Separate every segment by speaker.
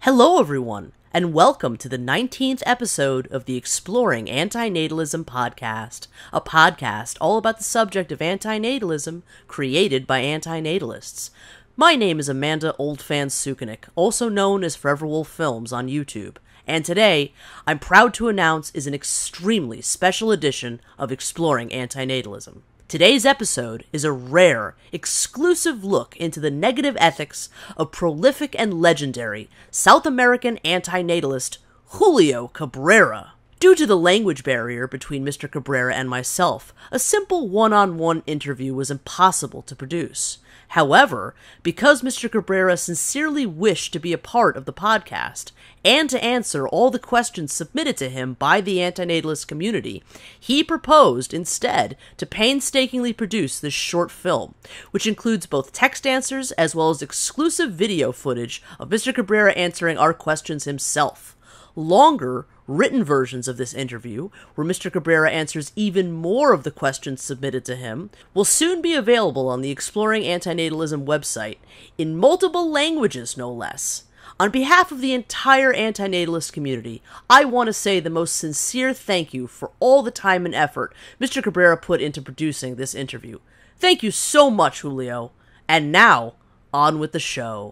Speaker 1: Hello, everyone, and welcome to the 19th episode of the Exploring Antinatalism podcast, a podcast all about the subject of antinatalism created by antinatalists. My name is Amanda Oldfan Sukanik, also known as Forever Wolf Films on YouTube, and today, I'm proud to announce is an extremely special edition of Exploring Antinatalism. Today's episode is a rare, exclusive look into the negative ethics of prolific and legendary South American antinatalist Julio Cabrera. Due to the language barrier between Mr. Cabrera and myself, a simple one-on-one interview was impossible to produce. However, because Mr. Cabrera sincerely wished to be a part of the podcast, and to answer all the questions submitted to him by the antinatalist community, he proposed instead to painstakingly produce this short film, which includes both text answers as well as exclusive video footage of Mr. Cabrera answering our questions himself. Longer, written versions of this interview, where Mr. Cabrera answers even more of the questions submitted to him, will soon be available on the Exploring Antinatalism website, in multiple languages no less. On behalf of the entire antinatalist community, I want to say the most sincere thank you for all the time and effort Mr. Cabrera put into producing this interview. Thank you so much, Julio. And now, on with the show.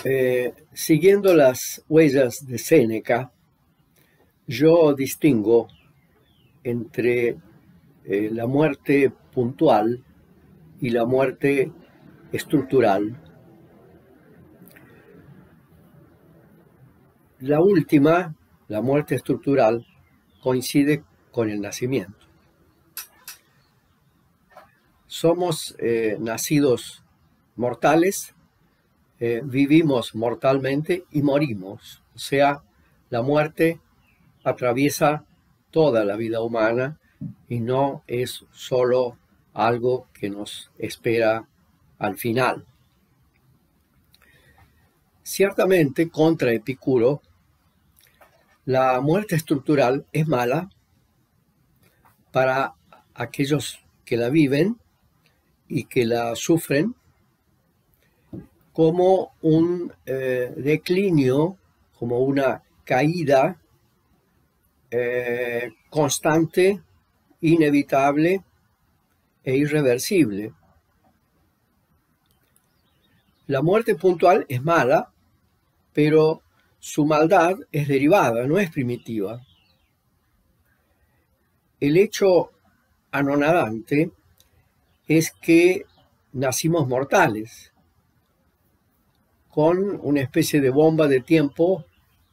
Speaker 2: Siguiendo las huellas de Séneca, yo distingo entre la muerte puntual y la muerte estructural. La última, la muerte estructural, coincide con el nacimiento. Somos nacidos mortales, vivimos mortalmente y morimos. O sea, la muerte atraviesa toda la vida humana y no es solo algo que nos espera al final. Ciertamente, contra Epicuro, la muerte estructural es mala para aquellos que la viven y que la sufren como un declinio, como una caída constante, inevitable e irreversible. La muerte puntual es mala, pero su maldad es derivada, no es primitiva. El hecho anonadante es que nacimos mortales, con una especie de bomba de tiempo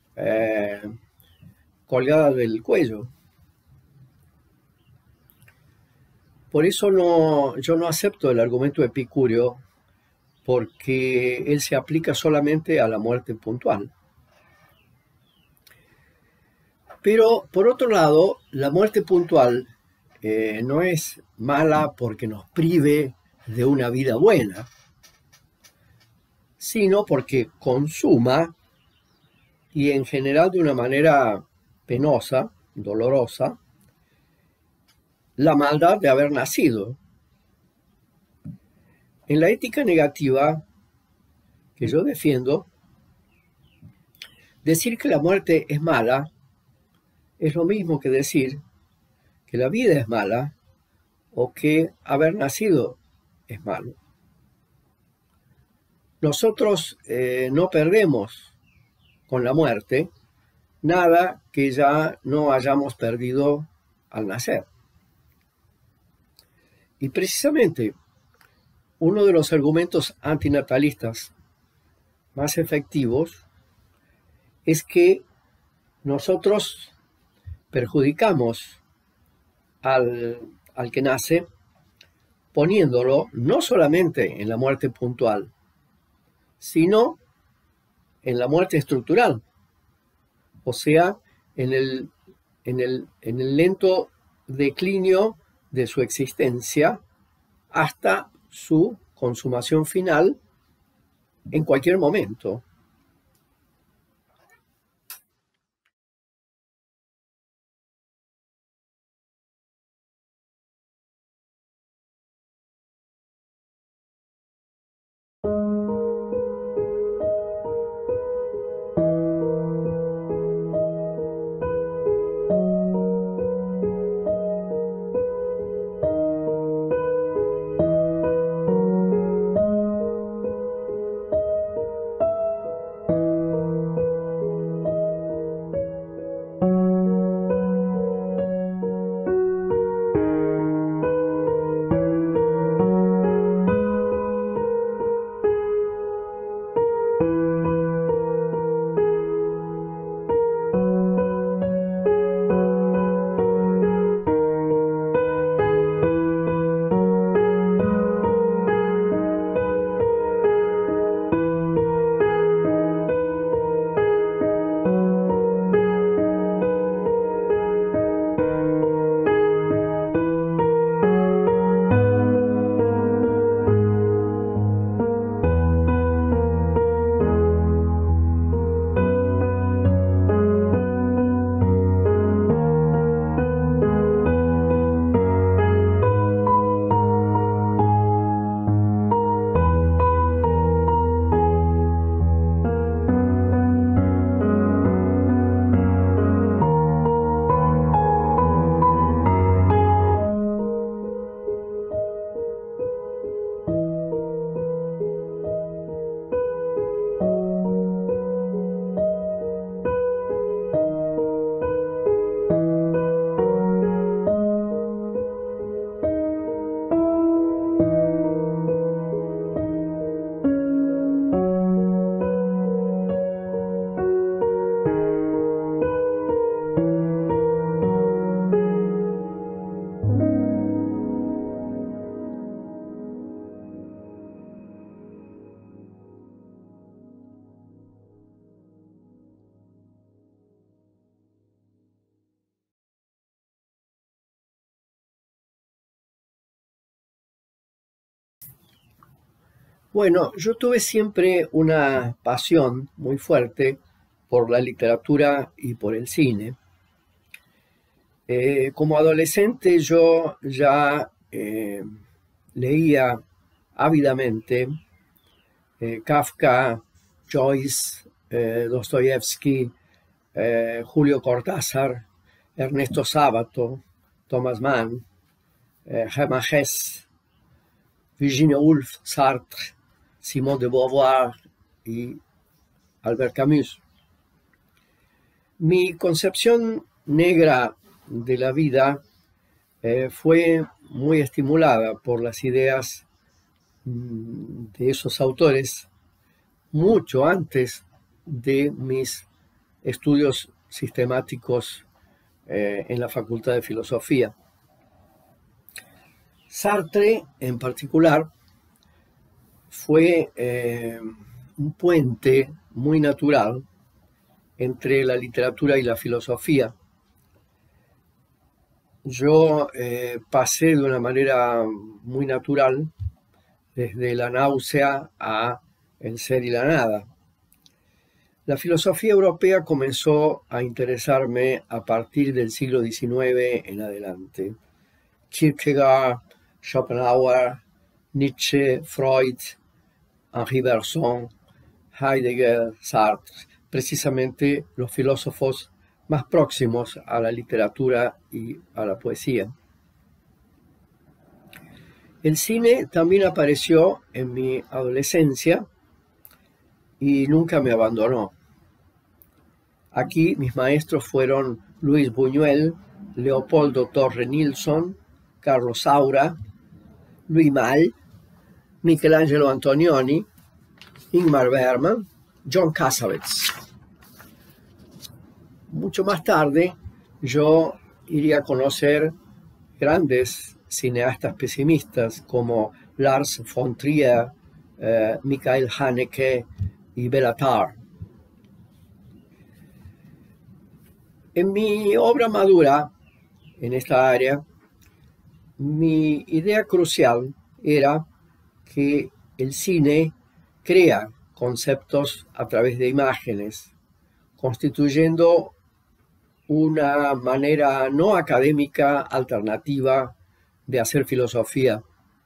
Speaker 2: colgada del cuello. Por eso yo no acepto el argumento epicúreo, porque él se aplica solamente a la muerte puntual. Pero, por otro lado, la muerte puntual no es mala porque nos prive de una vida buena, sino porque consuma, y en general de una manera penosa, dolorosa, la maldad de haber nacido. En la ética negativa que yo defiendo, decir que la muerte es mala es lo mismo que decir que la vida es mala o que haber nacido es malo. Nosotros no perdemos con la muerte nada que ya no hayamos perdido al nacer. Y precisamente uno de los argumentos antinatalistas más efectivos es que nosotros perjudicamos al que nace poniéndolo no solamente en la muerte puntual, sino en la muerte estructural, o sea, en el lento declinio de su existencia hasta su consumación final en cualquier momento. Bueno, yo tuve siempre una pasión muy fuerte por la literatura y por el cine. Como adolescente yo ya leía ávidamente Kafka, Joyce, Dostoyevsky, Julio Cortázar, Ernesto Sábato, Thomas Mann, Hermann Hesse, Virginia Woolf, Sartre, Simone de Beauvoir y Albert Camus. Mi concepción negra de la vida fue muy estimulada por las ideas de esos autores mucho antes de mis estudios sistemáticos en la Facultad de Filosofía. Sartre, en particular, fue un puente muy natural entre la literatura y la filosofía. Yo pasé de una manera muy natural desde la náusea a el ser y la nada. La filosofía europea comenzó a interesarme a partir del siglo XIX en adelante. Kierkegaard, Schopenhauer, Nietzsche, Freud, Henri Bergson, Heidegger, Sartre, precisamente los filósofos más próximos a la literatura y a la poesía. El cine también apareció en mi adolescencia y nunca me abandonó. Aquí mis maestros fueron Luis Buñuel, Leopoldo Torre Nilsson, Carlos Saura, Louis Malle, Michelangelo Antonioni, Ingmar Bergman, John Cassavetes. Mucho más tarde yo iría a conocer grandes cineastas pesimistas como Lars von Trier, Michael Haneke y Béla Tarr. En mi obra madura en esta área, mi idea crucial era que el cine crea conceptos a través de imágenes, constituyendo una manera no académica alternativa de hacer filosofía.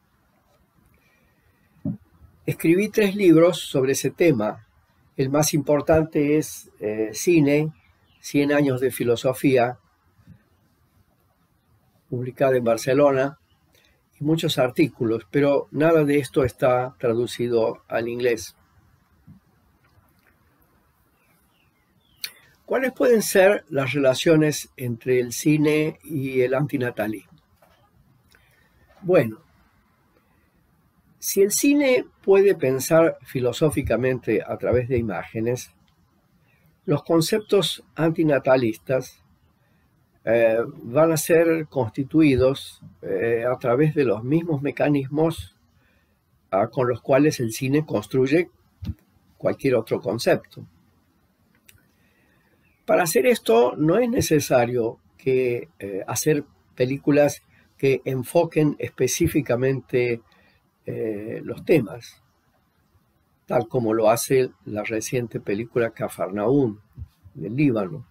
Speaker 2: Escribí 3 libros sobre ese tema. El más importante es Cine, 100 años de filosofía, publicado en Barcelona, y muchos artículos, pero nada de esto está traducido al inglés. ¿Cuáles pueden ser las relaciones entre el cine y el antinatalismo? Bueno, si el cine puede pensar filosóficamente a través de imágenes, los conceptos antinatalistas van a ser constituidos a través de los mismos mecanismos con los cuales el cine construye cualquier otro concepto. Para hacer esto no es necesario que hacer películas que enfoquen específicamente los temas, tal como lo hace la reciente película Cafarnaúm del Líbano.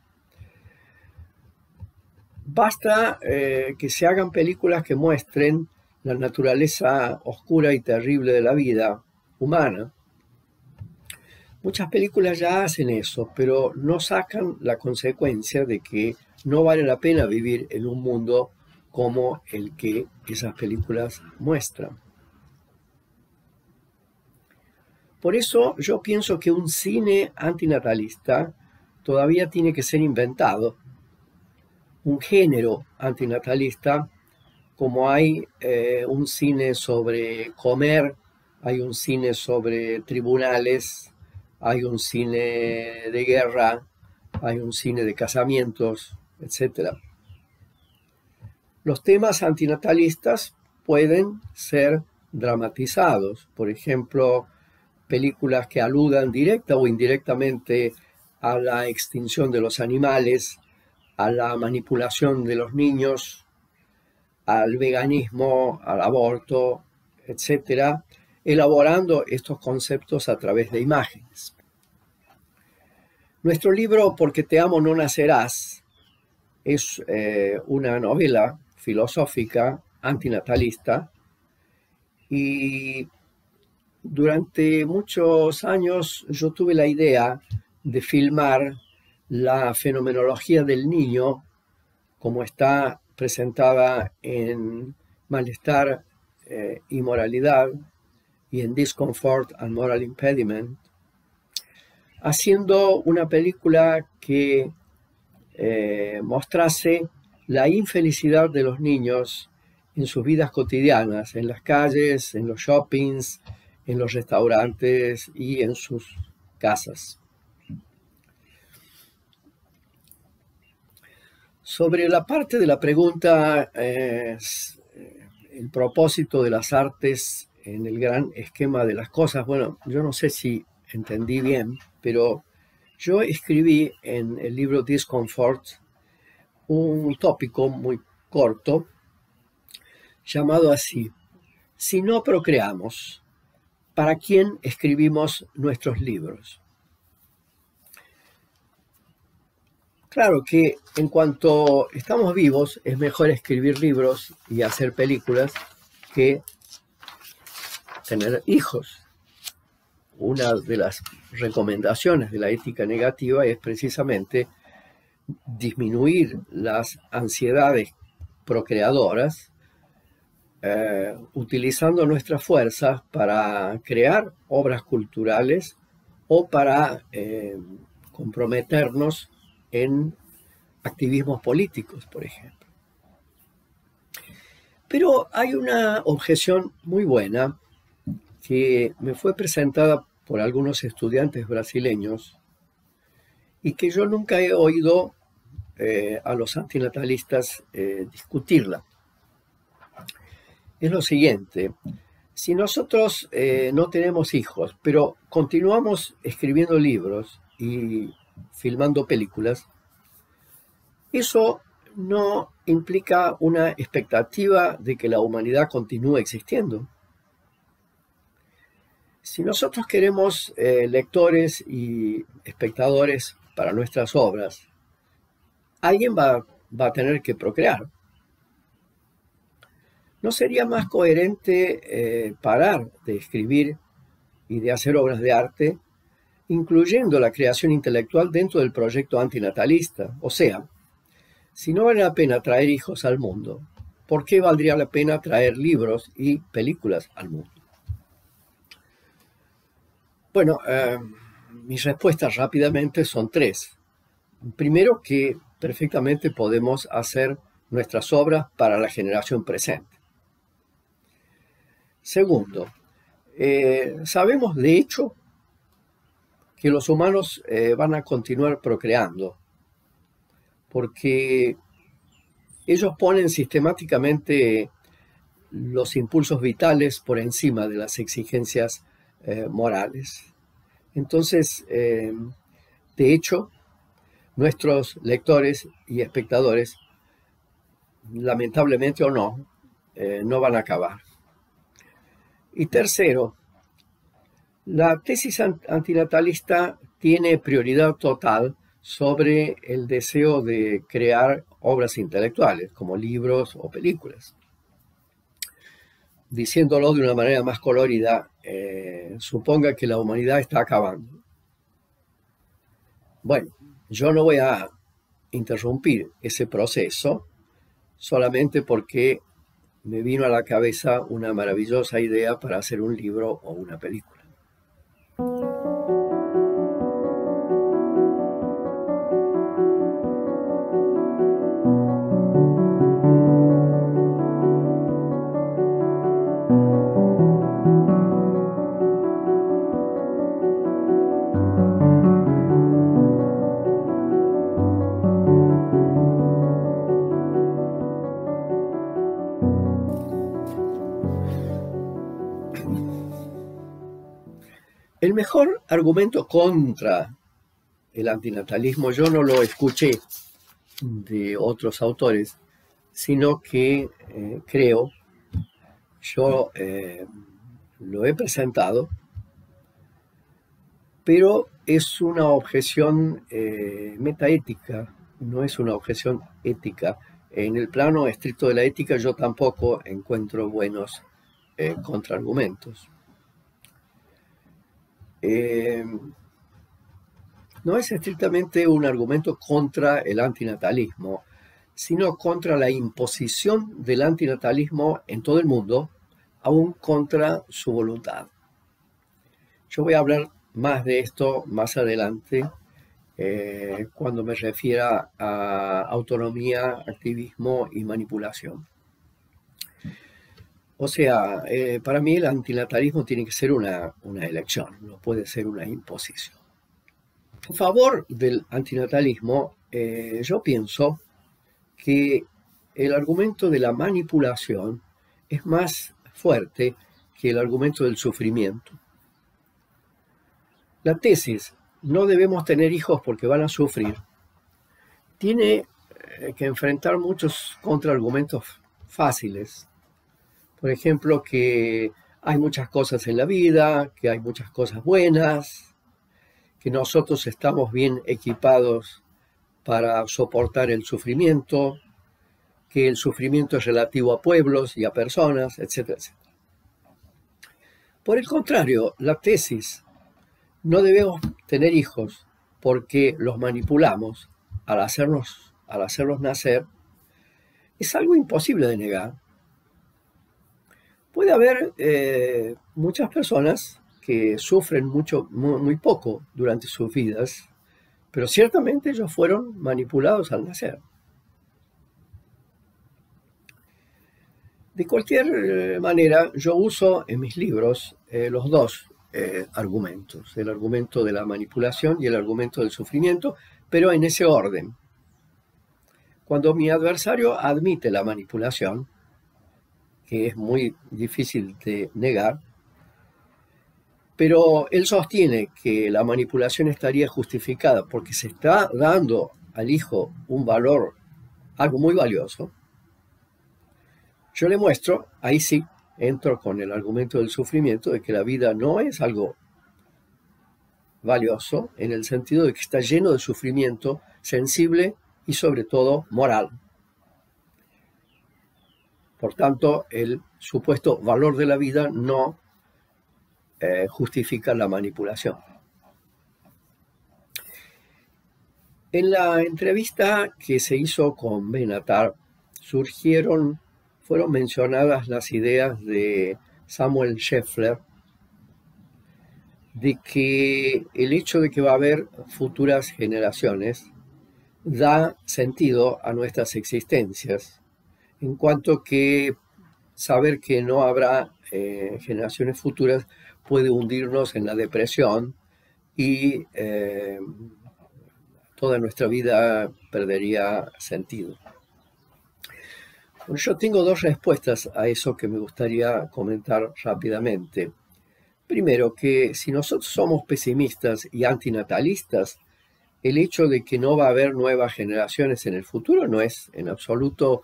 Speaker 2: Basta que se hagan películas que muestren la naturaleza oscura y terrible de la vida humana. Muchas películas ya hacen eso, pero no sacan la consecuencia de que no vale la pena vivir en un mundo como el que esas películas muestran. Por eso yo pienso que un cine antinatalista todavía tiene que ser inventado. Un género antinatalista, como hay un cine sobre comer, hay un cine sobre tribunales, hay un cine de guerra, hay un cine de casamientos, etc. Los temas antinatalistas pueden ser dramatizados, por ejemplo, películas que aludan directa o indirectamente a la extinción de los animales, a la manipulación de los niños, al veganismo, al aborto, etc., elaborando estos conceptos a través de imágenes. Nuestro libro Porque te amo no nacerás es una novela filosófica antinatalista, y durante muchos años yo tuve la idea de filmar la fenomenología del niño como está presentada en Malestar y Moralidad y en Discomfort and Moral Impediment, haciendo una película que mostrase la infelicidad de los niños en sus vidas cotidianas, en las calles, en los shoppings, en los restaurantes y en sus casas. Sobre la parte de la pregunta, el propósito de las artes en el gran esquema de las cosas, bueno, yo no sé si entendí bien, pero yo escribí en el libro Discomfort un tópico muy corto llamado así: si no procreamos, ¿para quién escribimos nuestros libros? Claro que en cuanto estamos vivos es mejor escribir libros y hacer películas que tener hijos. Una de las recomendaciones de la ética negativa es precisamente disminuir las ansiedades procreadoras, utilizando nuestras fuerzas para crear obras culturales o para comprometernos en activismos políticos, por ejemplo. Pero hay una objeción muy buena que me fue presentada por algunos estudiantes brasileños y que yo nunca he oído a los antinatalistas discutirla. Es lo siguiente: si nosotros no tenemos hijos, pero continuamos escribiendo libros y filmando películas, eso no implica una expectativa de que la humanidad continúe existiendo. Si nosotros queremos lectores y espectadores para nuestras obras, alguien va a tener que procrear. ¿No sería más coherente parar de escribir y de hacer obras de arte, incluyendo la creación intelectual dentro del proyecto antinatalista? O sea, si no vale la pena traer hijos al mundo, ¿por qué valdría la pena traer libros y películas al mundo? Bueno, mis respuestas rápidamente son tres. Primero, que perfectamente podemos hacer nuestras obras para la generación presente. Segundo, sabemos de hecho que los humanos van a continuar procreando, porque ellos ponen sistemáticamente los impulsos vitales por encima de las exigencias morales. Entonces, de hecho, nuestros lectores y espectadores, lamentablemente o no, no van a acabar. Y tercero, la tesis antinatalista tiene prioridad total sobre el deseo de crear obras intelectuales, como libros o películas. Diciéndolo de una manera más colorida, suponga que la humanidad está acabando. Bueno, yo no voy a interrumpir ese proceso solamente porque me vino a la cabeza una maravillosa idea para hacer un libro o una película. El mejor argumento contra el antinatalismo yo no lo escuché de otros autores, sino que creo, yo lo he presentado, pero es una objeción metaética, no es una objeción ética. En el plano estricto de la ética yo tampoco encuentro buenos contraargumentos. No es estrictamente un argumento contra el antinatalismo, sino contra la imposición del antinatalismo en todo el mundo, aún contra su voluntad. Yo voy a hablar más de esto más adelante, cuando me refiera a autonomía, activismo y manipulación. O sea, para mí el antinatalismo tiene que ser una elección, no puede ser una imposición. A favor del antinatalismo, yo pienso que el argumento de la manipulación es más fuerte que el argumento del sufrimiento. La tesis, no debemos tener hijos porque van a sufrir, tiene que enfrentar muchos contraargumentos fáciles. Por ejemplo, que hay muchas cosas en la vida, que hay muchas cosas buenas, que nosotros estamos bien equipados para soportar el sufrimiento, que el sufrimiento es relativo a pueblos y a personas, etcétera, etcétera. Por el contrario, la tesis, no debemos tener hijos porque los manipulamos al hacerlos nacer, es algo imposible de negar. Puede haber muchas personas que sufren muy poco durante sus vidas, pero ciertamente ellos fueron manipulados al nacer. De cualquier manera, yo uso en mis libros los dos argumentos, el argumento de la manipulación y el argumento del sufrimiento, pero en ese orden. Cuando mi adversario admite la manipulación, que es muy difícil de negar, pero él sostiene que la manipulación estaría justificada porque se está dando al hijo un valor, algo muy valioso, yo le muestro, ahí sí, entro con el argumento del sufrimiento, de que la vida no es algo valioso, en el sentido de que está lleno de sufrimiento sensible y sobre todo moral. Por tanto, el supuesto valor de la vida no justifica la manipulación. En la entrevista que se hizo con Benatar, fueron mencionadas las ideas de Samuel Scheffler de que el hecho de que va a haber futuras generaciones da sentido a nuestras existencias, en cuanto que saber que no habrá generaciones futuras puede hundirnos en la depresión y toda nuestra vida perdería sentido. Bueno, yo tengo dos respuestas a eso que me gustaría comentar rápidamente. Primero, que si nosotros somos pesimistas y antinatalistas, el hecho de que no va a haber nuevas generaciones en el futuro no es en absoluto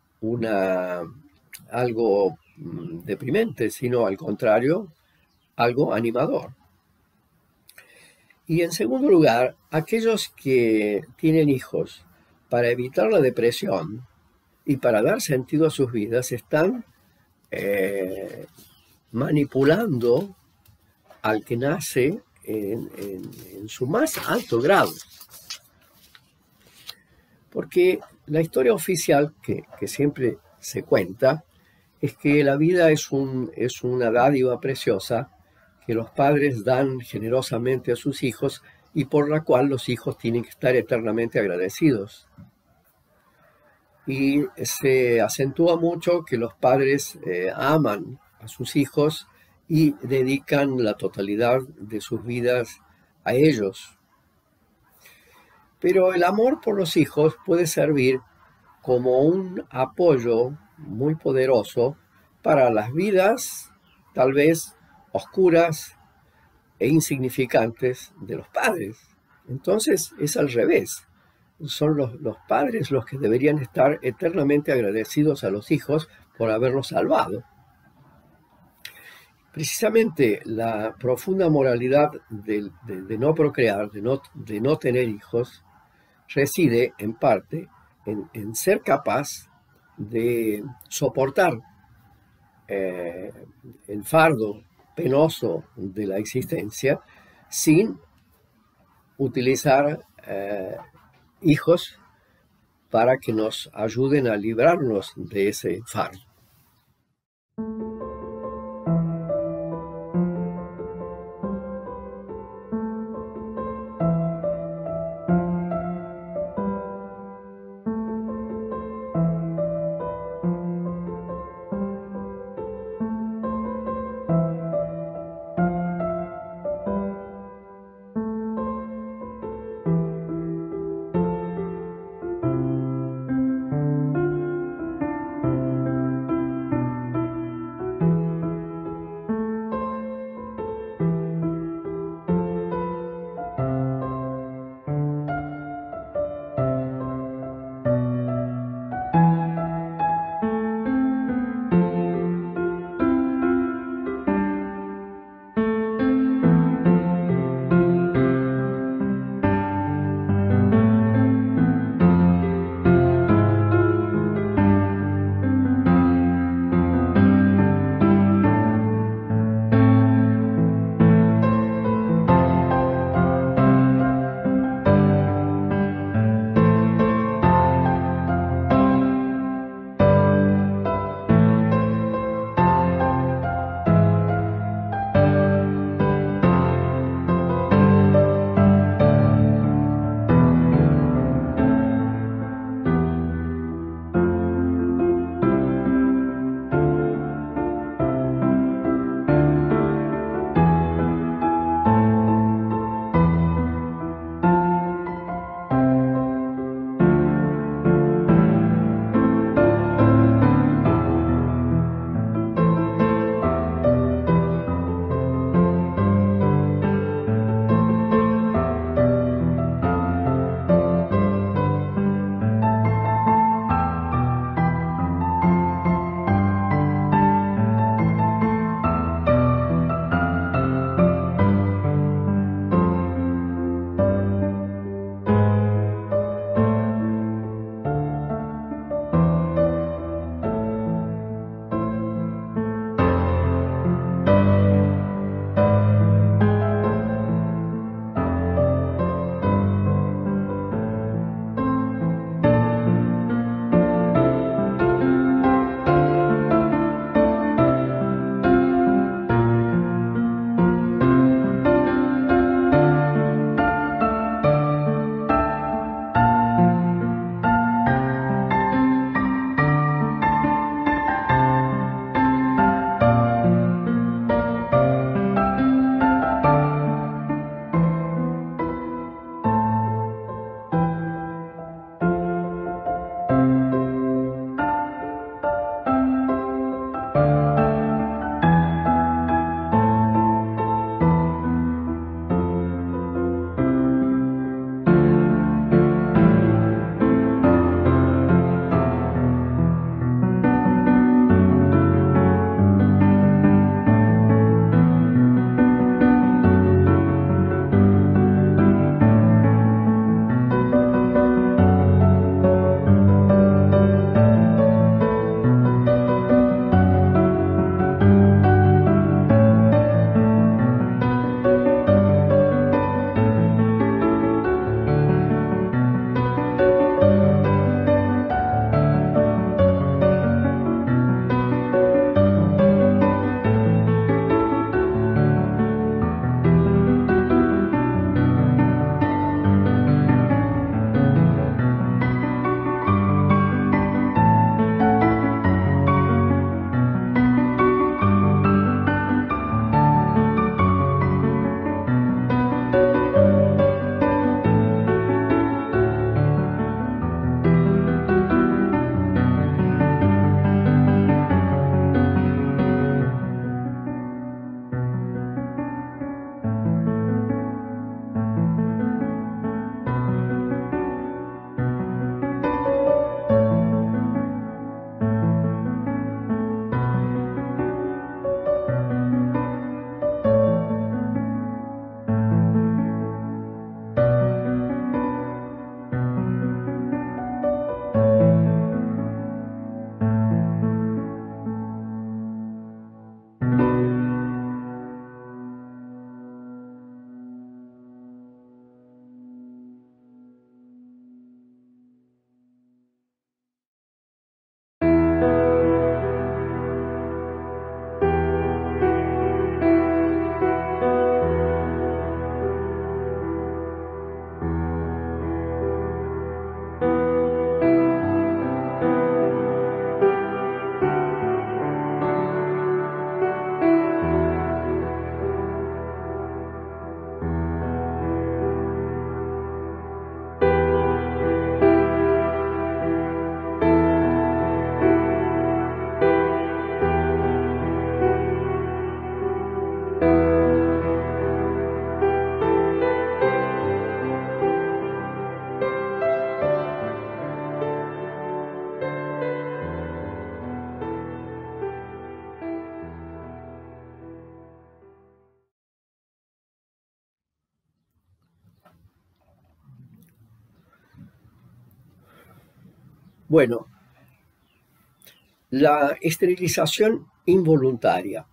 Speaker 2: algo deprimente, sino al contrario, algo animador. Y en segundo lugar, aquellos que tienen hijos para evitar la depresión y para dar sentido a sus vidas están manipulando al que nace en su más alto grado. Porque la historia oficial que siempre se cuenta es que la vida es una dádiva preciosa que los padres dan generosamente a sus hijos y por la cual los hijos tienen que estar eternamente agradecidos. Y se acentúa mucho que los padres aman a sus hijos y dedican la totalidad de sus vidas a ellos. Pero el amor por los hijos puede servir como un apoyo muy poderoso para las vidas, tal vez oscuras e insignificantes, de los padres. Entonces es al revés. Son los padres los que deberían estar eternamente agradecidos a los hijos por haberlos salvado. Precisamente la profunda moralidad de no procrear, de no tener hijos, reside en parte en ser capaz de soportar el fardo penoso de la existencia sin utilizar hijos para que nos ayuden a librarnos de ese fardo. Bueno, la esterilización involuntaria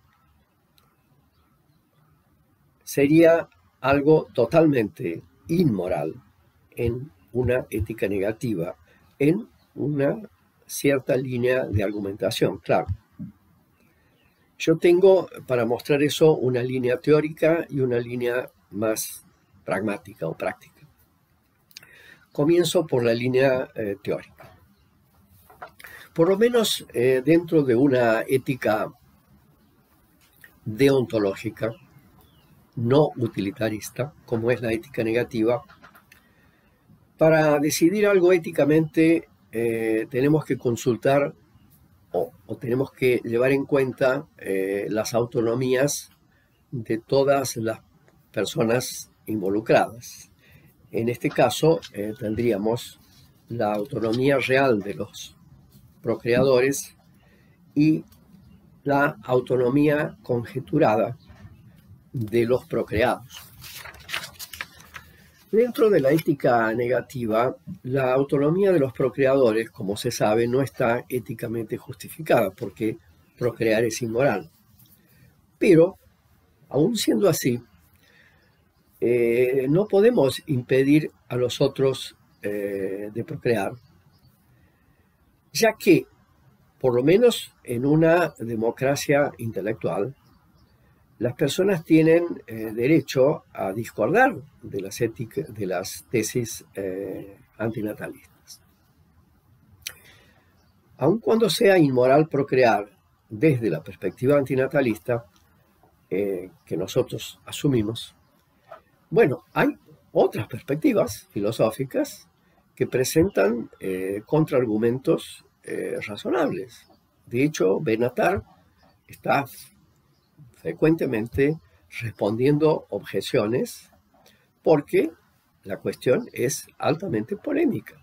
Speaker 2: sería algo totalmente inmoral en una ética negativa, en una cierta línea de argumentación, claro. Yo tengo para mostrar eso una línea teórica y una línea más pragmática o práctica. Comienzo por la línea teórica. Por lo menos dentro de una ética deontológica, no utilitarista, como es la ética negativa, para decidir algo éticamente tenemos que consultar o tenemos que llevar en cuenta las autonomías de todas las personas involucradas. En este caso tendríamos la autonomía real de los procreadores y la autonomía conjeturada de los procreados. Dentro de la ética negativa, la autonomía de los procreadores, como se sabe, no está éticamente justificada porque procrear es inmoral. Pero, aun siendo así, no podemos impedir a los otros de procrear, ya que, por lo menos en una democracia intelectual, las personas tienen derecho a discordar de las tesis antinatalistas. Aun cuando sea inmoral procrear desde la perspectiva antinatalista, que nosotros asumimos, bueno, hay otras perspectivas filosóficas que presentan contraargumentos razonables. De hecho, Benatar está frecuentemente respondiendo objeciones porque la cuestión es altamente polémica.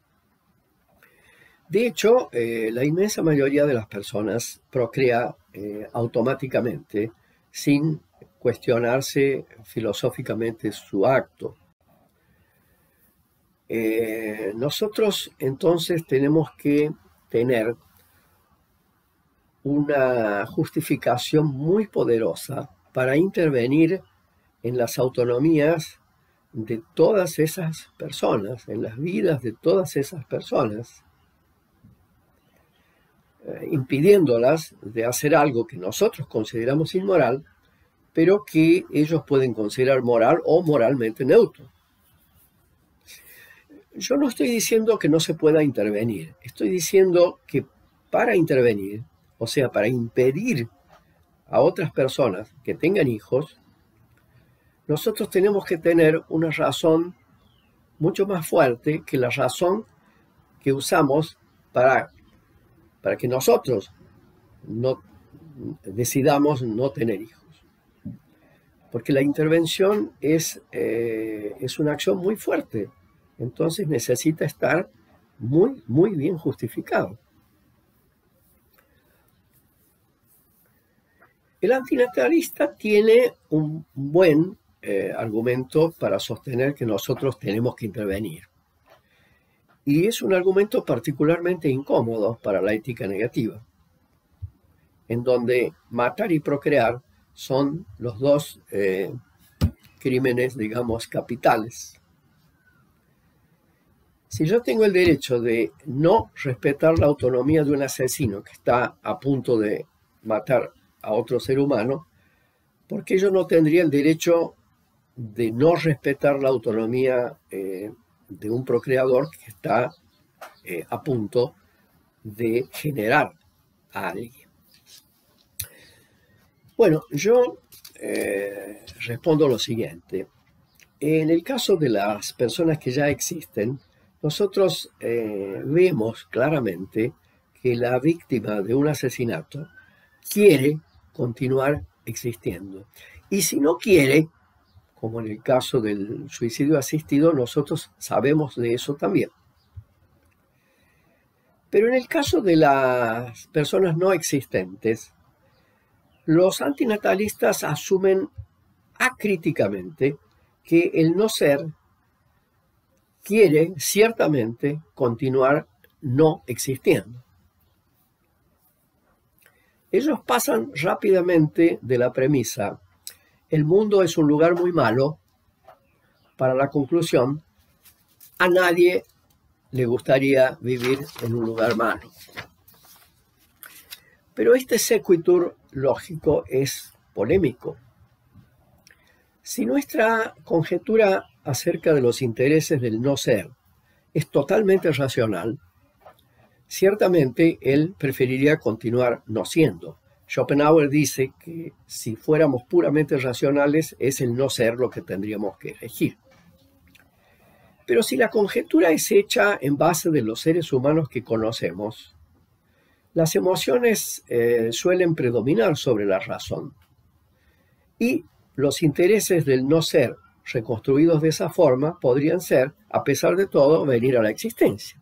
Speaker 2: De hecho, la inmensa mayoría de las personas procrea automáticamente sin cuestionarse filosóficamente su acto. Nosotros entonces tenemos que tener una justificación muy poderosa para intervenir en las autonomías de todas esas personas, en las vidas de todas esas personas, impidiéndolas de hacer algo que nosotros consideramos inmoral, pero que ellos pueden considerar moral o moralmente neutro. Yo no estoy diciendo que no se pueda intervenir, estoy diciendo que para intervenir, o sea, para impedir a otras personas que tengan hijos, nosotros tenemos que tener una razón mucho más fuerte que la razón que usamos para que nosotros no decidamos no tener hijos. Porque la intervención es una acción muy fuerte, entonces necesita estar muy, muy bien justificado. El antinatalista tiene un buen argumento para sostener que nosotros tenemos que intervenir. Y es un argumento particularmente incómodo para la ética negativa, en donde matar y procrear son los dos crímenes, digamos, capitales. Si yo tengo el derecho de no respetar la autonomía de un asesino que está a punto de matar a otro ser humano, ¿por qué yo no tendría el derecho de no respetar la autonomía de un procreador que está a punto de generar a alguien? Bueno, yo respondo lo siguiente. En el caso de las personas que ya existen, nosotros vemos claramente que la víctima de un asesinato quiere continuar existiendo. Y si no quiere, como en el caso del suicidio asistido, nosotros sabemos de eso también. Pero en el caso de las personas no existentes, los antinatalistas asumen acríticamente que el no ser quiere ciertamente continuar no existiendo. Ellos pasan rápidamente de la premisa el mundo es un lugar muy malo para la conclusión a nadie le gustaría vivir en un lugar malo. Pero este sequitur lógico es polémico. Si nuestra conjetura acerca de los intereses del no ser es totalmente racional, ciertamente él preferiría continuar no siendo. Schopenhauer dice que si fuéramos puramente racionales es el no ser lo que tendríamos que elegir. Pero si la conjetura es hecha en base de los seres humanos que conocemos, las emociones suelen predominar sobre la razón. Y los intereses del no ser reconstruidos de esa forma podrían ser, a pesar de todo, venir a la existencia.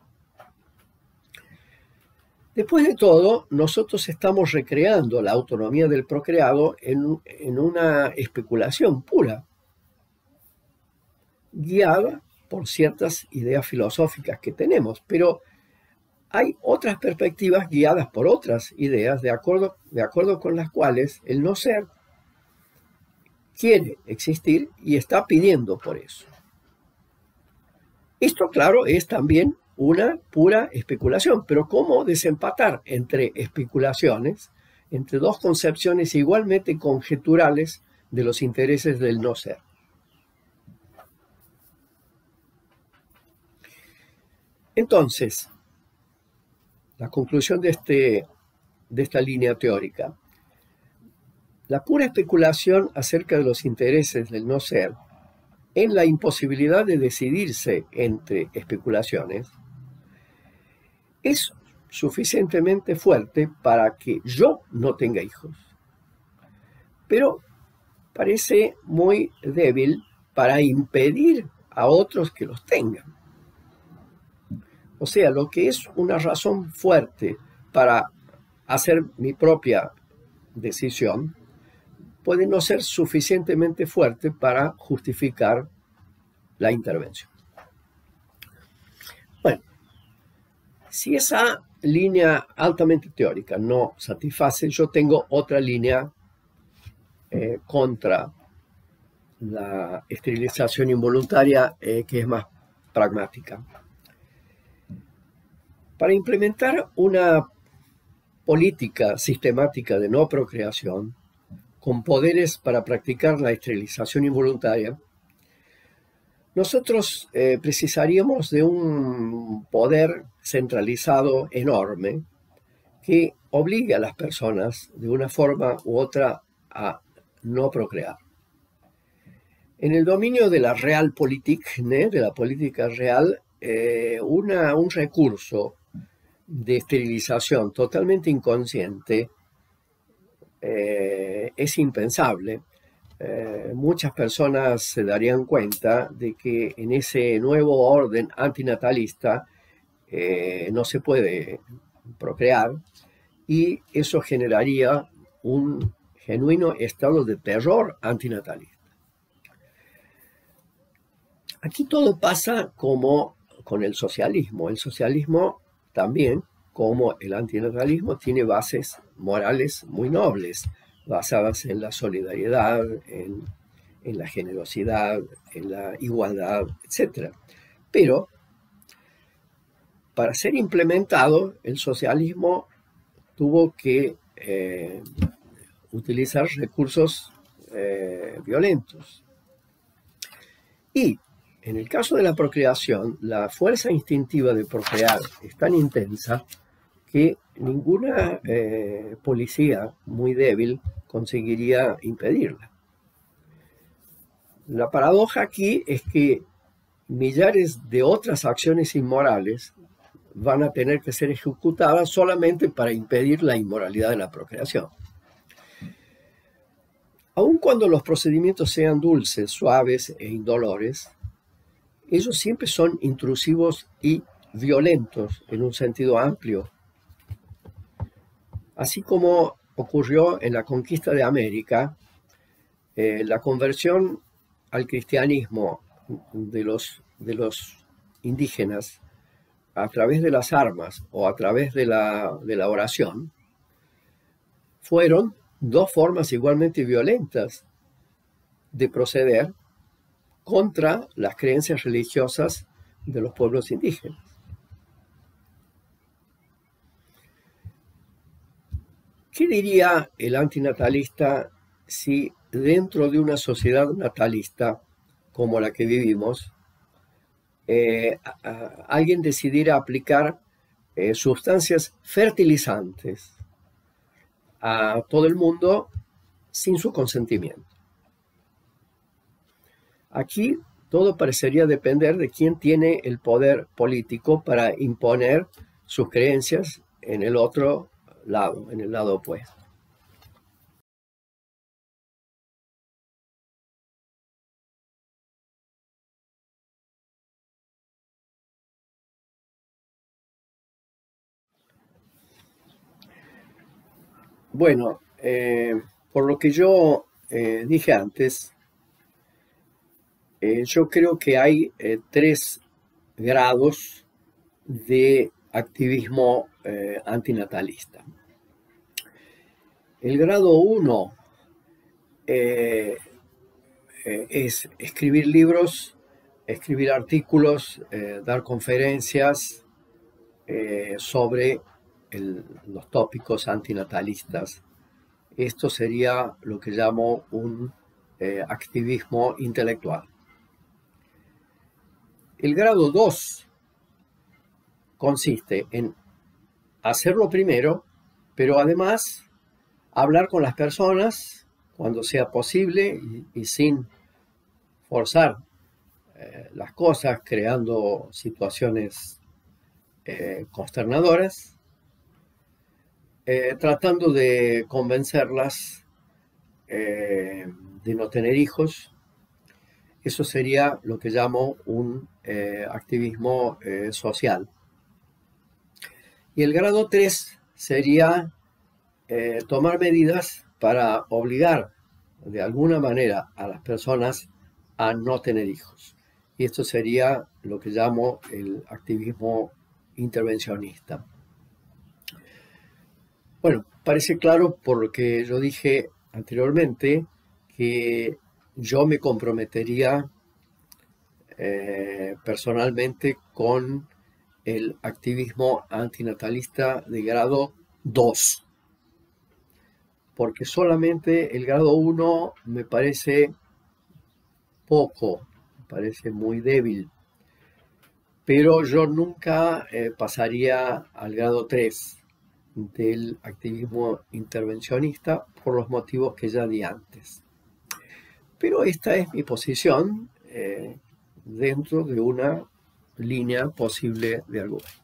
Speaker 2: Después de todo, nosotros estamos recreando la autonomía del procreado en una especulación pura, guiada por ciertas ideas filosóficas que tenemos, pero hay otras perspectivas guiadas por otras ideas de acuerdo con las cuales el no ser quiere existir y está pidiendo por eso. Esto, claro, es también una pura especulación, pero ¿cómo desempatar entre especulaciones, entre dos concepciones igualmente conjeturales de los intereses del no ser? Entonces, la conclusión de esta línea teórica. La pura especulación acerca de los intereses del no ser, en la imposibilidad de decidirse entre especulaciones, es suficientemente fuerte para que yo no tenga hijos, pero parece muy débil para impedir a otros que los tengan. O sea, lo que es una razón fuerte para hacer mi propia decisión puede no ser suficientemente fuerte para justificar la intervención. Bueno, si esa línea altamente teórica no satisface, yo tengo otra línea contra la esterilización involuntaria que es más pragmática. Para implementar una política sistemática de no procreación, con poderes para practicar la esterilización involuntaria, nosotros precisaríamos de un poder centralizado enorme que obligue a las personas de una forma u otra a no procrear. En el dominio de la realpolitik, de la política real, un recurso de esterilización totalmente inconsciente es impensable. Muchas personas se darían cuenta de que en ese nuevo orden antinatalista no se puede procrear y eso generaría un genuino estado de terror antinatalista. Aquí todo pasa como con el socialismo. El socialismo también, como el antinatalismo, tiene bases morales muy nobles, basadas en la solidaridad, en la generosidad, en la igualdad, etc. Pero para ser implementado, el socialismo tuvo que utilizar recursos violentos. Y en el caso de la procreación, la fuerza instintiva de procrear es tan intensa que ninguna policía muy débil conseguiría impedirla. La paradoja aquí es que millares de otras acciones inmorales van a tener que ser ejecutadas solamente para impedir la inmoralidad de la procreación. Aun cuando los procedimientos sean dulces, suaves e indolores, ellos siempre son intrusivos y violentos en un sentido amplio. Así como ocurrió en la conquista de América, la conversión al cristianismo de los indígenas a través de las armas o a través de la oración, fueron dos formas igualmente violentas de proceder contra las creencias religiosas de los pueblos indígenas. ¿Qué diría el antinatalista si dentro de una sociedad natalista como la que vivimos, alguien decidiera aplicar sustancias fertilizantes a todo el mundo sin su consentimiento? Aquí todo parecería depender de quién tiene el poder político para imponer sus creencias en el otro lado, en el lado opuesto. Bueno, por lo que yo dije antes, yo creo que hay tres grados de activismo antinatalista. El grado 1 es escribir libros, escribir artículos, dar conferencias sobre los tópicos antinatalistas. Esto sería lo que llamo un activismo intelectual. El grado 2 consiste en hacerlo primero, pero además hablar con las personas cuando sea posible y sin forzar las cosas, creando situaciones consternadoras, tratando de convencerlas de no tener hijos. Eso sería lo que llamo un activismo social. Y el grado 3 sería tomar medidas para obligar de alguna manera a las personas a no tener hijos. Y esto sería lo que llamo el activismo intervencionista. Bueno, parece claro por lo que yo dije anteriormente que yo me comprometería personalmente con el activismo antinatalista de grado 2, porque solamente el grado 1 me parece poco, me parece muy débil, pero yo nunca pasaría al grado 3 del activismo intervencionista por los motivos que ya di antes. Pero esta es mi posición dentro de una línea posible de argumento.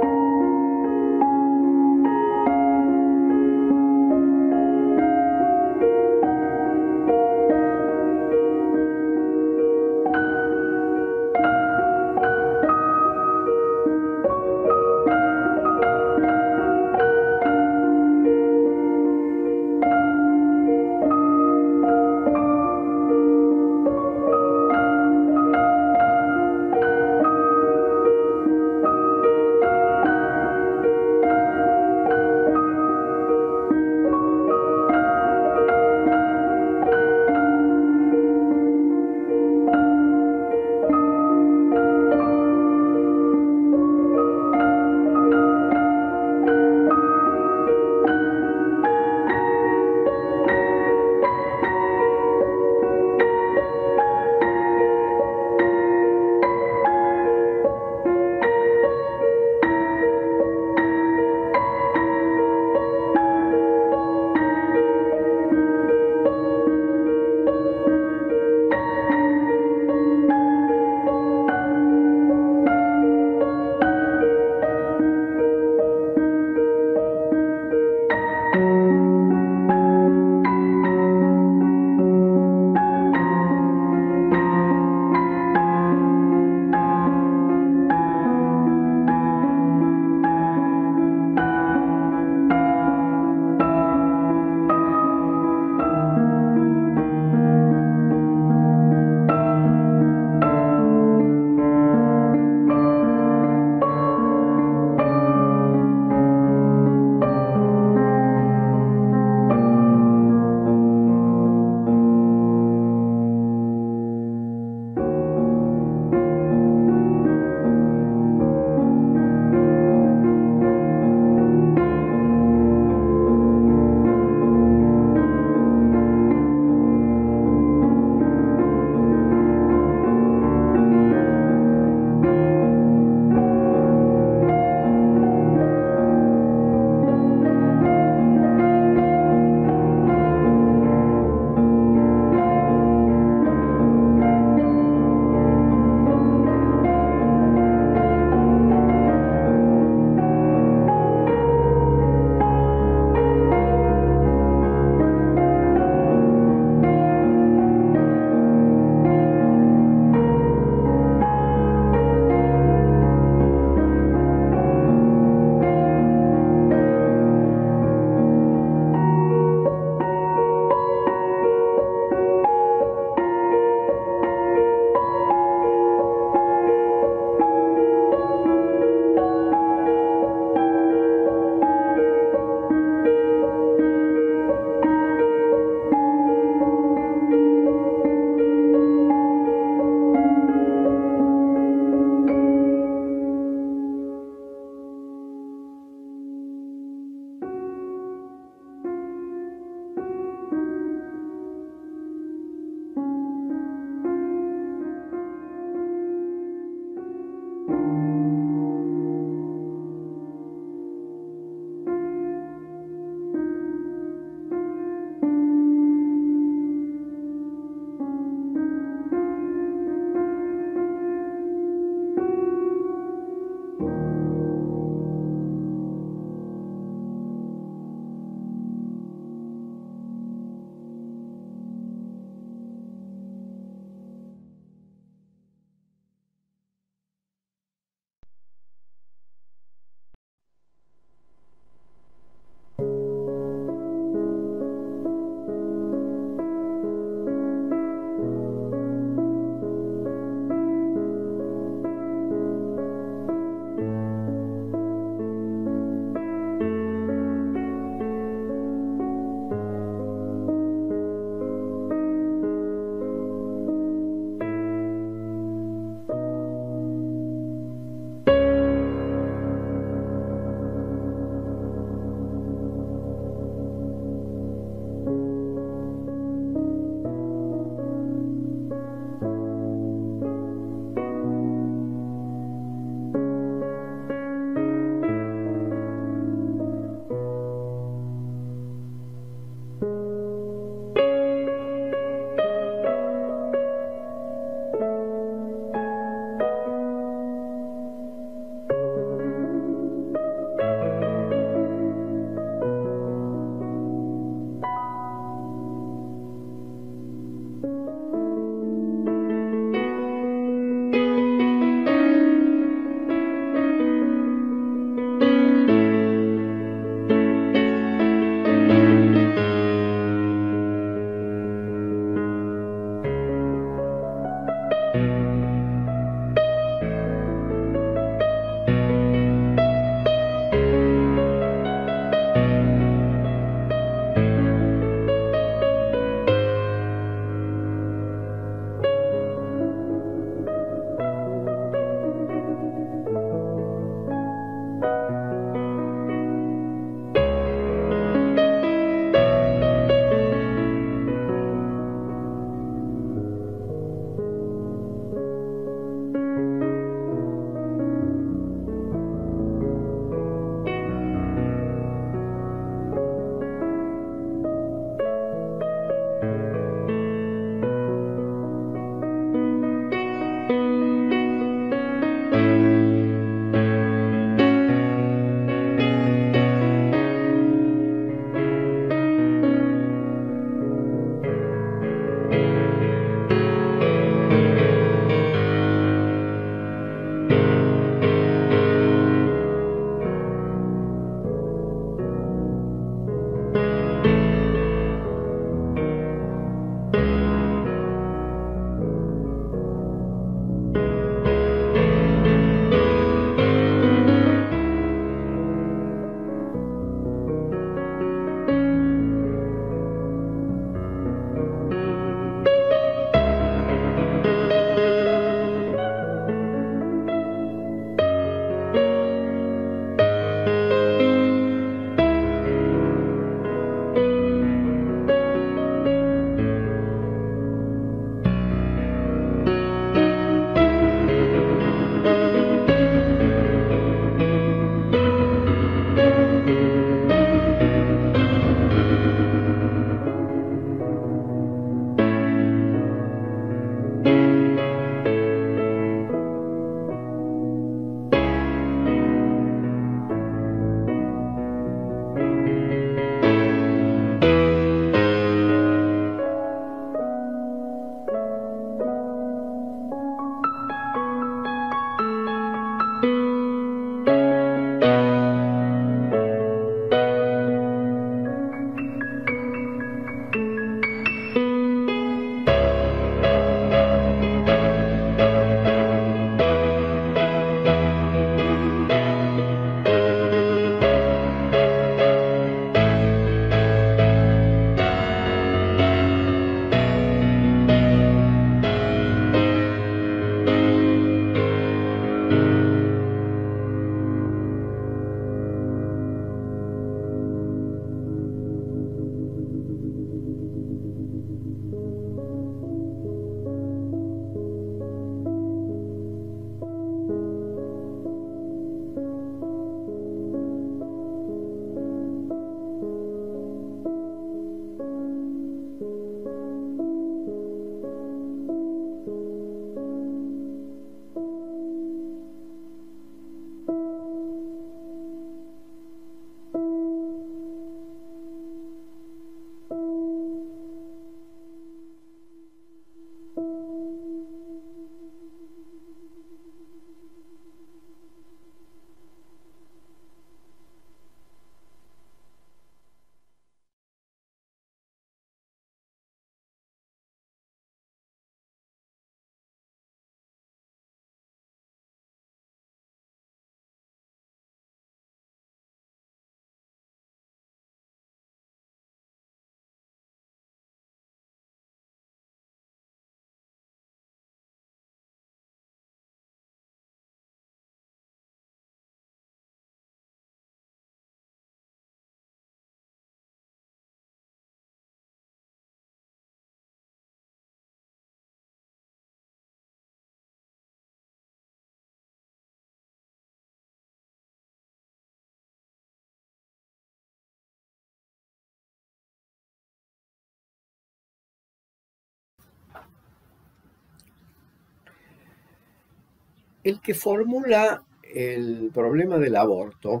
Speaker 2: el que formula el problema del aborto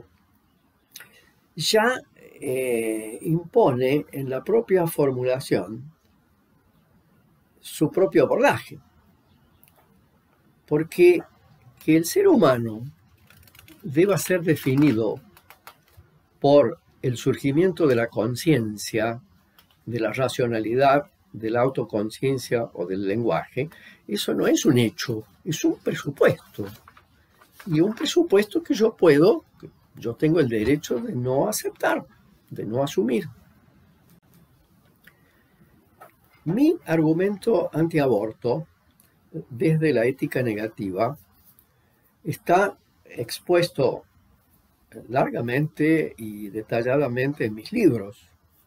Speaker 2: ya impone en la propia formulación su propio abordaje, porque que el ser humano deba ser definido por el surgimiento de la conciencia, de la racionalidad, de la autoconciencia o del lenguaje, eso no es un hecho, es un presupuesto. Y un presupuesto que yo tengo el derecho de no aceptar, de no asumir. Mi argumento antiaborto, desde la ética negativa, está expuesto largamente y detalladamente en mis libros.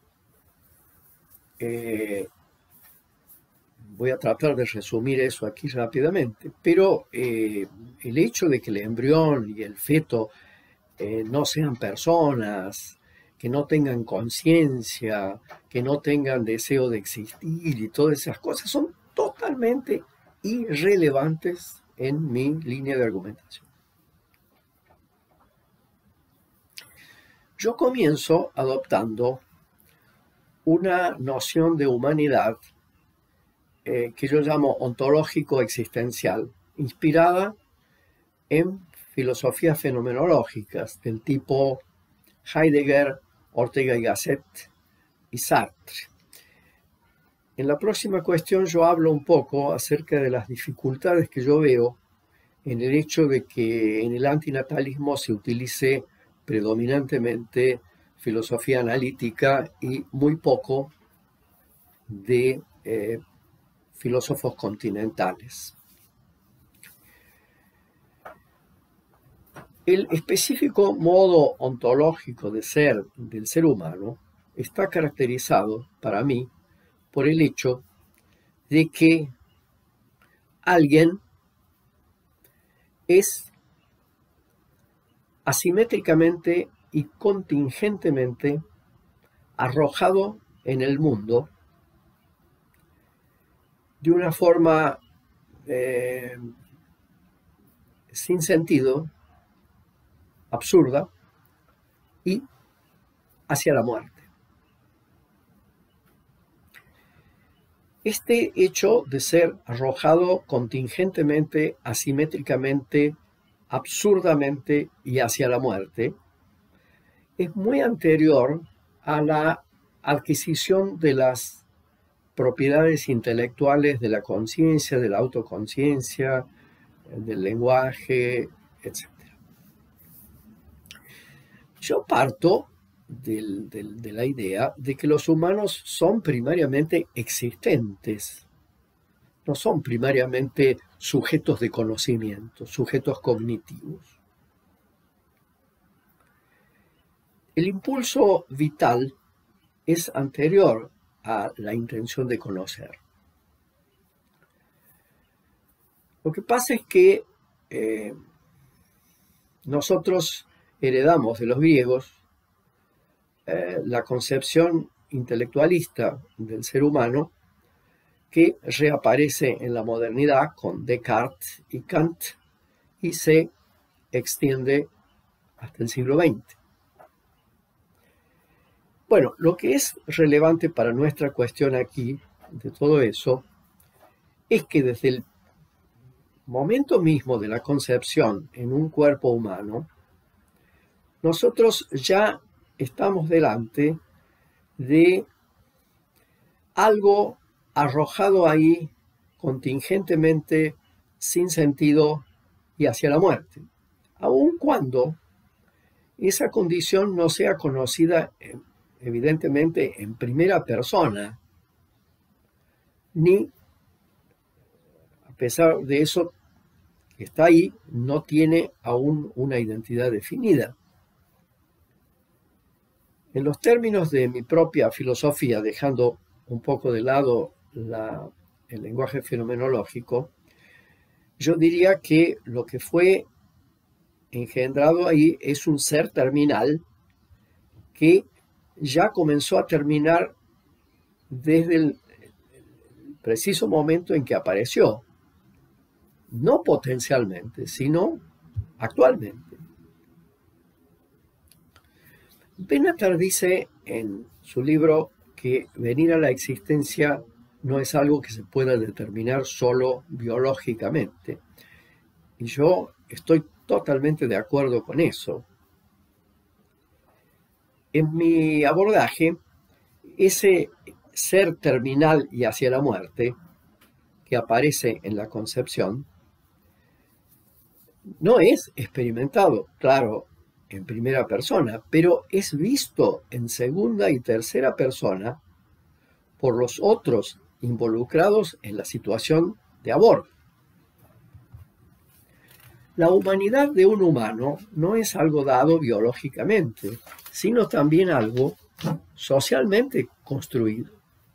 Speaker 2: Voy a tratar de resumir eso aquí rápidamente, pero el hecho de que el embrión y el feto no sean personas, que no tengan conciencia, que no tengan deseo de existir y todas esas cosas son totalmente irrelevantes en mi línea de argumentación. Yo comienzo adoptando una noción de humanidad que yo llamo ontológico-existencial, inspirada en filosofías fenomenológicas del tipo Heidegger, Ortega y Gasset y Sartre. En la próxima cuestión yo hablo un poco acerca de las dificultades que yo veo en el hecho de que en el antinatalismo se utilice predominantemente filosofía analítica y muy poco de filósofos continentales. El específico modo ontológico de ser del ser humano está caracterizado, para mí, por el hecho de que alguien es asimétricamente y contingentemente arrojado en el mundo de una forma sin sentido, absurda, y hacia la muerte. Este hecho de ser arrojado contingentemente, asimétricamente, absurdamente y hacia la muerte es muy anterior a la adquisición de las propiedades intelectuales de la conciencia, de la autoconciencia, del lenguaje, etc. Yo parto de la idea de que los humanos son primariamente existentes, no son primariamente sujetos de conocimiento, sujetos cognitivos. El impulso vital es anterior a la intención de conocer. Lo que pasa es que nosotros heredamos de los griegos la concepción intelectualista del ser humano que reaparece en la modernidad con Descartes y Kant y se extiende hasta el siglo XX. Bueno, lo que es relevante para nuestra cuestión aquí, de todo eso, es que desde el momento mismo de la concepción en un cuerpo humano, nosotros ya estamos delante de algo arrojado ahí contingentemente, sin sentido y hacia la muerte, aun cuando esa condición no sea conocida evidentemente en primera persona, ni a pesar de eso que está ahí, no tiene aún una identidad definida. En los términos de mi propia filosofía, dejando un poco de lado el lenguaje fenomenológico, yo diría que lo que fue engendrado ahí es un ser terminal que ya comenzó a terminar desde el preciso momento en que apareció. no potencialmente, sino actualmente. Benatar dice en su libro que venir a la existencia no es algo que se pueda determinar solo biológicamente. Y yo estoy totalmente de acuerdo con eso. En mi abordaje, ese ser terminal y hacia la muerte que aparece en la concepción no es experimentado, claro, en primera persona, pero es visto en segunda y tercera persona por los otros involucrados en la situación de aborto. La humanidad de un humano no es algo dado biológicamente, sino también algo socialmente construido.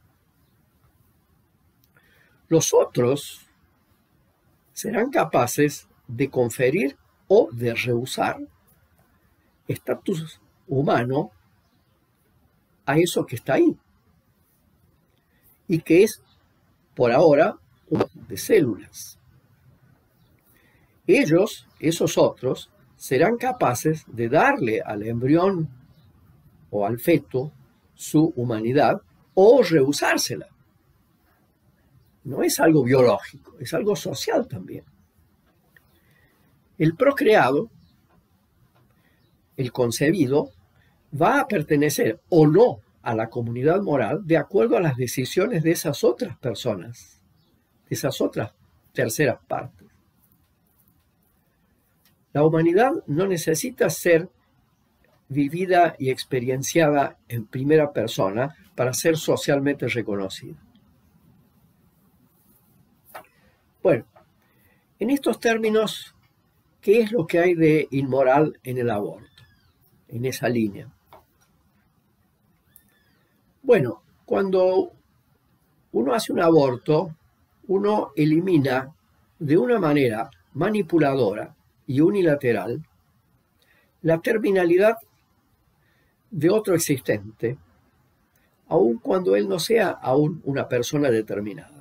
Speaker 2: Los otros serán capaces de conferir o de rehusar estatus humano a eso que está ahí y que es, por ahora, de células. Ellos, esos otros, serán capaces de darle al embrión o al feto su humanidad o rehusársela. No es algo biológico, es algo social también. El procreado, el concebido, va a pertenecer o no a la comunidad moral de acuerdo a las decisiones de esas otras personas, de esas otras terceras partes. La humanidad no necesita ser vivida y experienciada en primera persona para ser socialmente reconocida. Bueno, en estos términos, ¿qué es lo que hay de inmoral en el aborto? En esa línea. Bueno, cuando uno hace un aborto, uno elimina de una manera manipuladora y unilateral la terminalidad de otro existente, aun cuando él no sea aún una persona determinada.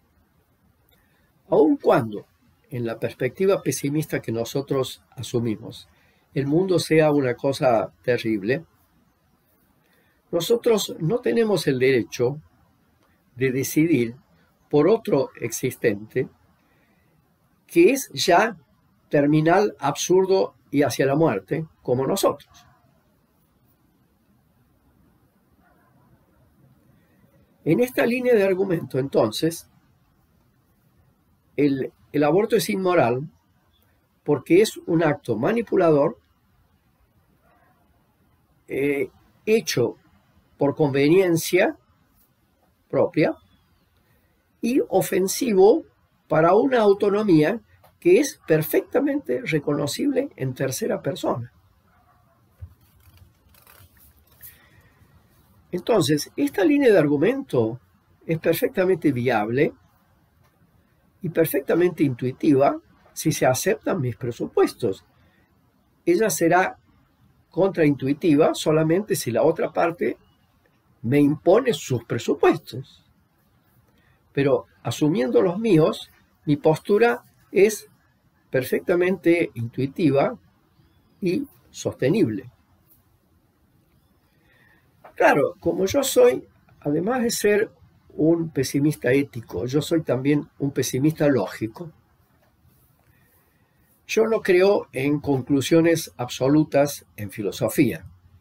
Speaker 2: Aun cuando, en la perspectiva pesimista que nosotros asumimos, el mundo sea una cosa terrible, nosotros no tenemos el derecho de decidir por otro existente que es ya terminal, absurdo y hacia la muerte, como nosotros. En esta línea de argumento, entonces, el aborto es inmoral porque es un acto manipulador hecho por conveniencia propia y ofensivo para una autonomía que es perfectamente reconocible en tercera persona. Entonces, esta línea de argumento es perfectamente viable y perfectamente intuitiva si se aceptan mis presupuestos. Ella será contraintuitiva solamente si la otra parte me impone sus presupuestos. Pero asumiendo los míos, mi postura es perfectamente intuitiva y sostenible. Claro, como yo soy, además de ser un pesimista ético, yo soy también un pesimista lógico. Yo no creo en conclusiones absolutas en filosofía.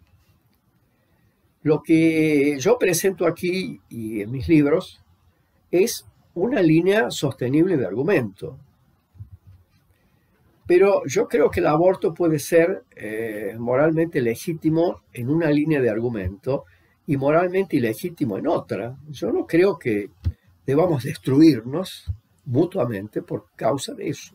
Speaker 2: Lo que yo presento aquí y en mis libros es una línea sostenible de argumento. Pero yo creo que el aborto puede ser moralmente legítimo en una línea de argumento y moralmente ilegítimo en otra. Yo no creo que debamos destruirnos mutuamente por causa de eso.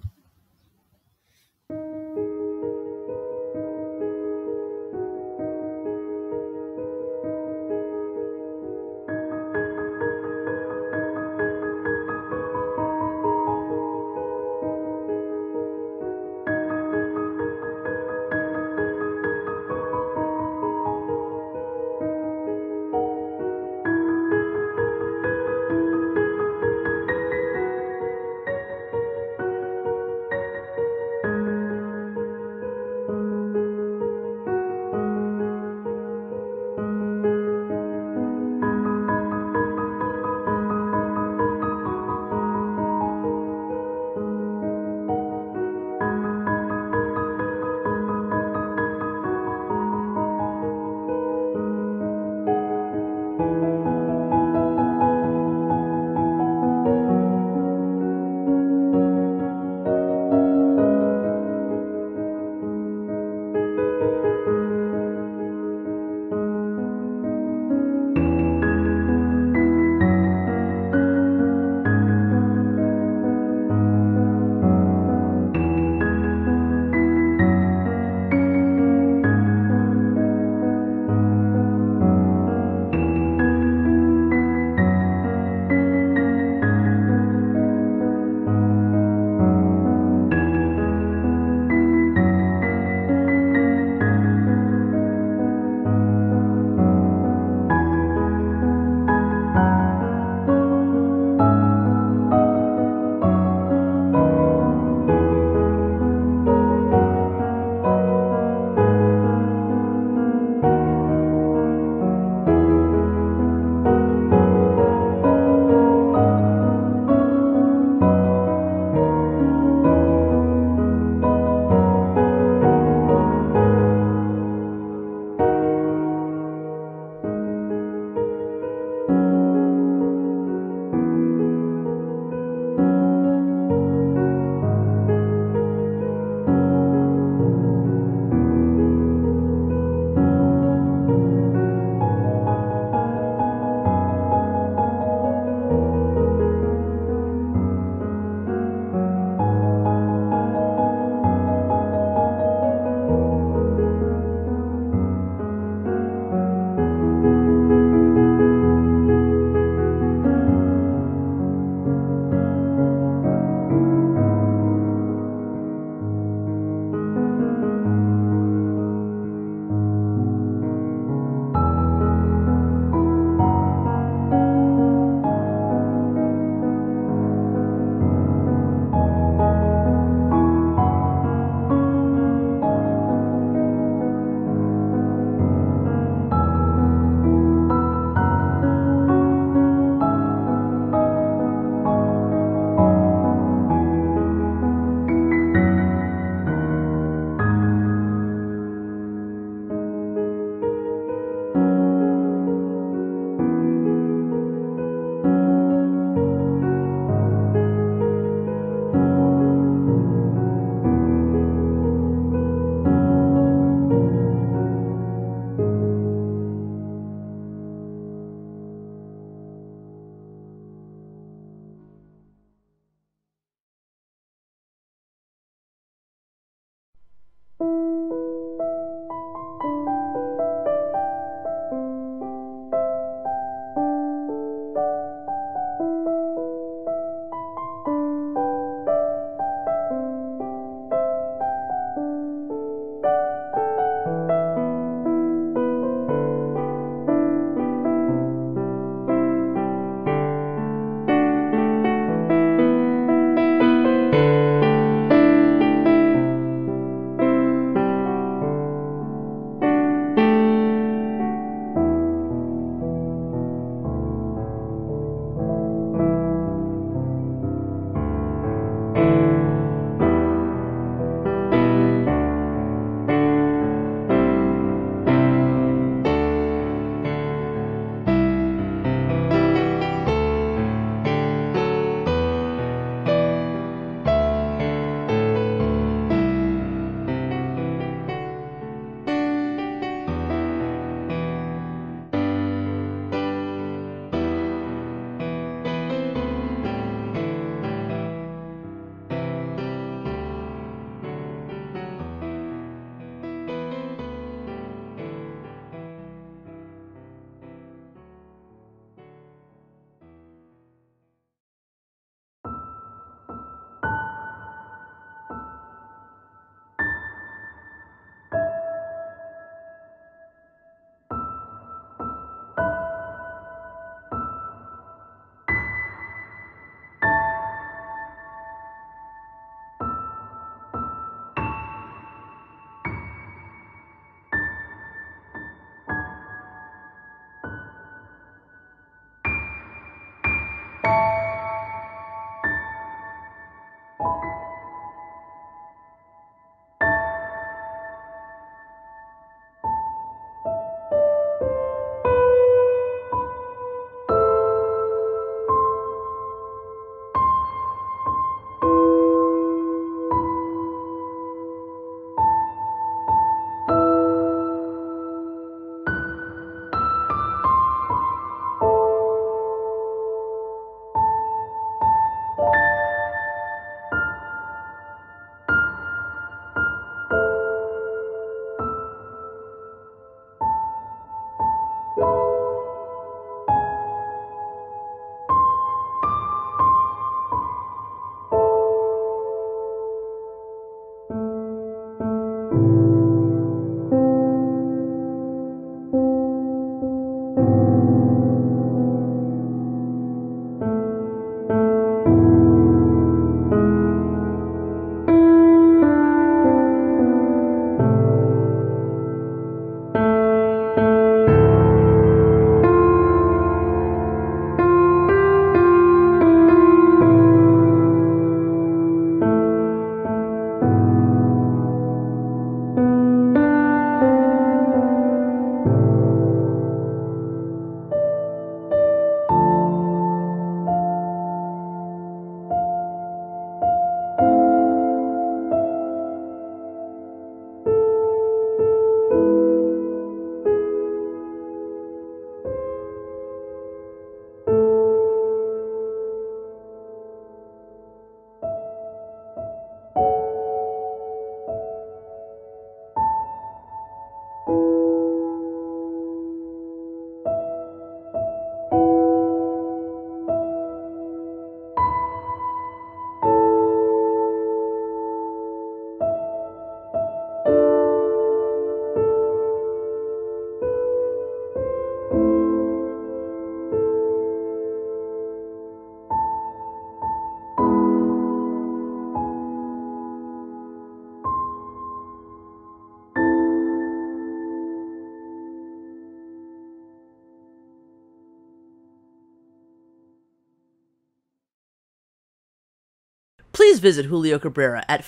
Speaker 1: Please visit Julio Cabrera at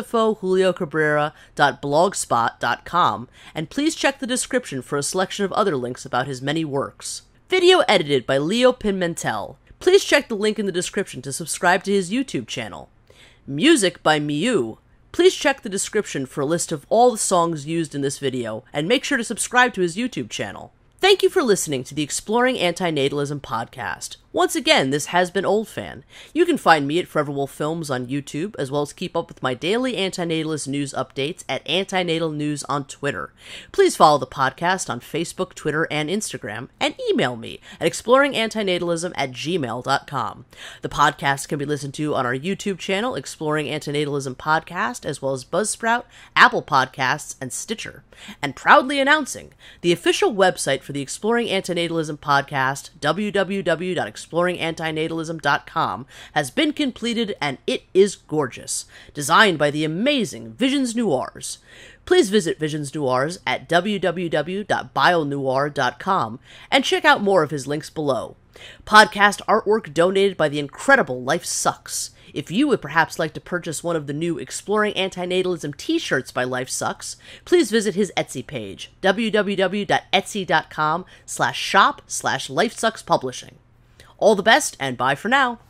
Speaker 1: filosofojuliocabrera.blogspot.com, and please check the description for a selection of other links about his many works. Video edited by Leo Pimentel. Please check the link in the description to subscribe to his YouTube channel. Music by Miu. Please check the description for a list of all the songs used in this video, and make sure to subscribe to his YouTube channel. Thank you for listening to the Exploring Antinatalism podcast. Once again, this has been Old Fan. You can find me at Forever Wolf Films on YouTube, as well as keep up with my daily antinatalist news updates at Antinatal News on Twitter. Please follow the podcast on Facebook, Twitter, and Instagram, and email me at exploringantinatalism@gmail.com. The podcast can be listened to on our YouTube channel, Exploring Antinatalism Podcast, as well as Buzzsprout, Apple Podcasts, and Stitcher. And proudly announcing, the official website for the Exploring Antinatalism podcast, www.exploringantinatalism.com, has been completed, and it is gorgeous, designed by the amazing Visions Noirs. Please visit Visions Noirs at www.bionoir.com and check out more of his links below. Podcast artwork donated by the incredible Life Sucks. If you would perhaps like to purchase one of the new Exploring Antinatalism t-shirts by Life Sucks, please visit his Etsy page, www.etsy.com/shop/LifeSucksPublishing. All the best, and bye for now.